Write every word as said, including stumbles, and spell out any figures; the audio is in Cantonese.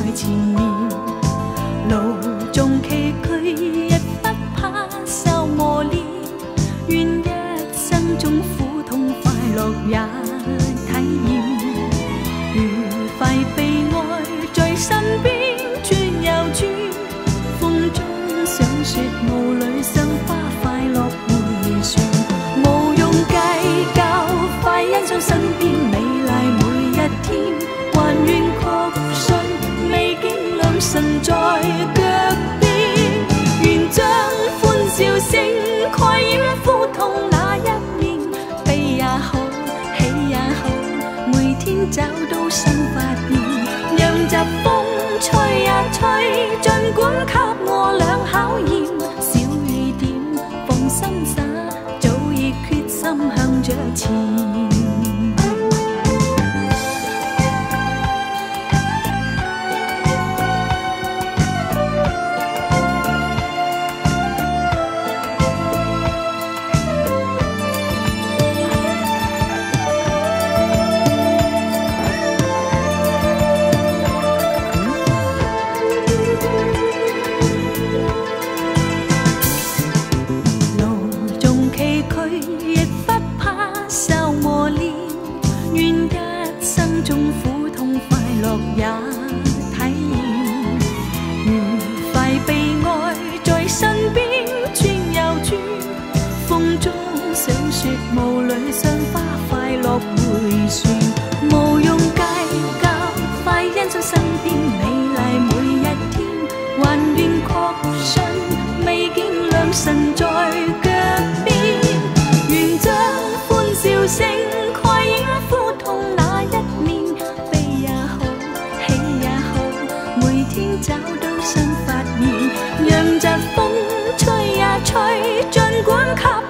前面。路縱崎嶇，亦不怕受磨練。願一生中苦痛快樂也體驗，愉快悲哀在身邊轉又轉。風中想說霧裏賞花，快樂迴旋，無用計較，快欣賞身邊美麗每一天，還願確信美景良辰在腳邊，願將歡笑聲蓋掩苦痛那一面，悲也好，喜也好，每天找到新發現，讓疾風吹呀吹，儘管給我倆考驗，小雨點放心灑，早已決心向着前。亦不怕受磨練，願一生中苦痛快樂也體驗，愉快悲哀在身邊轉又轉，風中想說霧裏賞花，快樂迴旋，無用計較，快欣賞身邊美麗每一天，還願確信美景良辰在腳邊。願將歡笑聲蓋掩苦痛那一面，悲也好，喜也好，每天找到新發現，讓疾風吹呀吹，儘管給